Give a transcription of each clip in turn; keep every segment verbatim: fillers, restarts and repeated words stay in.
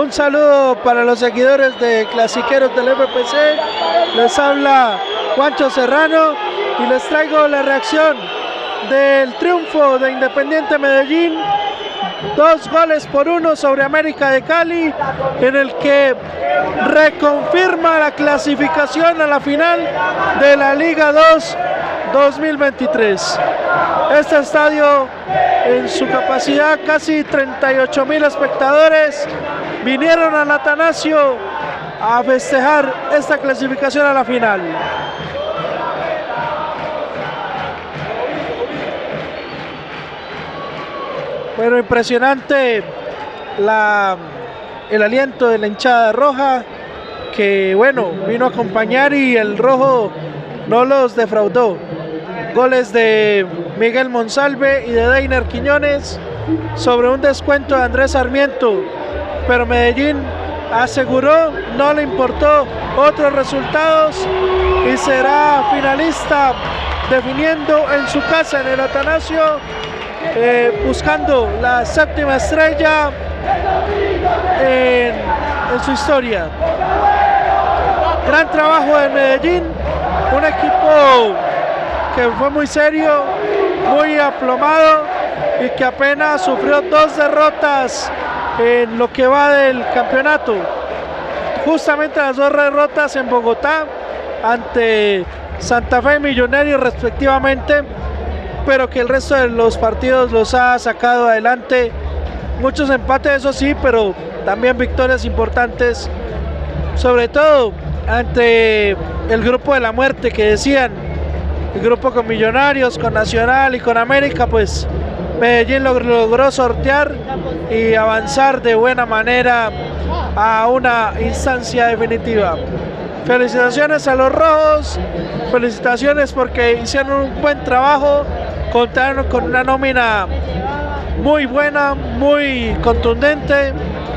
Un saludo para los seguidores de Clasiqueros del F P C. Les habla Juancho Serrano y les traigo la reacción del triunfo de Independiente Medellín. Dos goles por uno sobre América de Cali, en el que reconfirma la clasificación a la final de la Liga dos dos mil veintitrés. Este estadio, en su capacidad casi treinta y ocho mil espectadores, vinieron al Atanasio a festejar esta clasificación a la final. Bueno, impresionante la, el aliento de la hinchada roja, que bueno, vino a acompañar, y el rojo no los defraudó. Goles de Miguel Monsalve y de Deiner Quiñones sobre un descuento de Andrés Sarmiento, pero Medellín aseguró, no le importó otros resultados y será finalista, definiendo en su casa en el Atanasio, eh, buscando la séptima estrella en, en su historia. Gran trabajo de Medellín, un equipo que fue muy serio, muy aplomado y que apenas sufrió dos derrotas en lo que va del campeonato. Justamente las dos derrotas en Bogotá ante Santa Fe y Millonarios respectivamente, pero que el resto de los partidos los ha sacado adelante. Muchos empates, eso sí, pero también victorias importantes, sobre todo ante el grupo de la muerte que decían. El grupo con Millonarios, con Nacional y con América, pues Medellín logró, logró sortear y avanzar de buena manera a una instancia definitiva. Felicitaciones a los rojos, felicitaciones porque hicieron un buen trabajo, contaron con una nómina muy buena, muy contundente,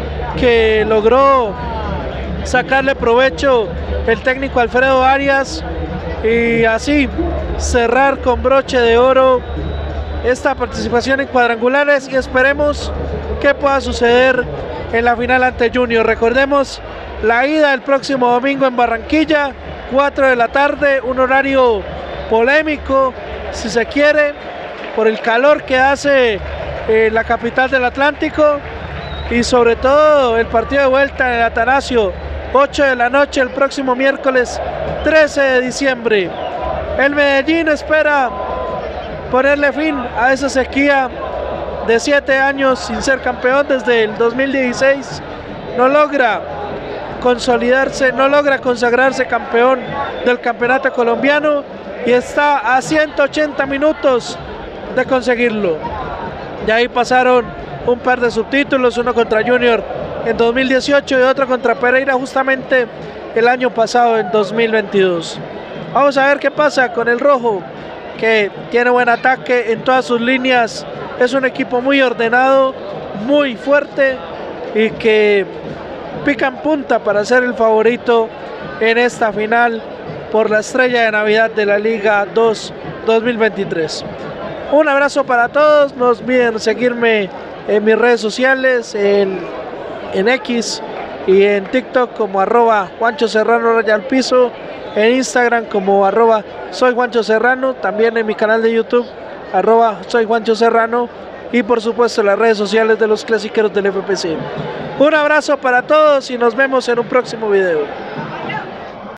que logró sacarle provecho el técnico Alfredo Arias, y así cerrar con broche de oro esta participación en cuadrangulares, y esperemos que pueda suceder en la final ante Junior. Recordemos la ida el próximo domingo en Barranquilla, cuatro de la tarde, un horario polémico si se quiere por el calor que hace eh, la capital del Atlántico, y sobre todo el partido de vuelta en el Atanasio, ocho de la noche el próximo miércoles trece de diciembre. El Medellín espera ponerle fin a esa sequía de siete años sin ser campeón desde el dos mil dieciséis. No logra consolidarse, no logra consagrarse campeón del campeonato colombiano, y está a ciento ochenta minutos de conseguirlo. De ahí pasaron un par de subtítulos, uno contra Junior en dos mil dieciocho y otro contra Pereira justamente el año pasado en dos mil veintidós. Vamos a ver qué pasa con el rojo, que tiene buen ataque en todas sus líneas, es un equipo muy ordenado, muy fuerte, y que pica en punta para ser el favorito en esta final por la estrella de Navidad de la Liga dos dos mil veintitrés. Un abrazo para todos, no olviden seguirme en mis redes sociales, en, en X y en TikTok como arroba Juancho Serrano raya al piso, en Instagram como arroba soy Juancho Serrano, también en mi canal de YouTube arroba soy Juancho Serrano, y por supuesto las redes sociales de los Clasiqueros del F P C. Un abrazo para todos y nos vemos en un próximo video.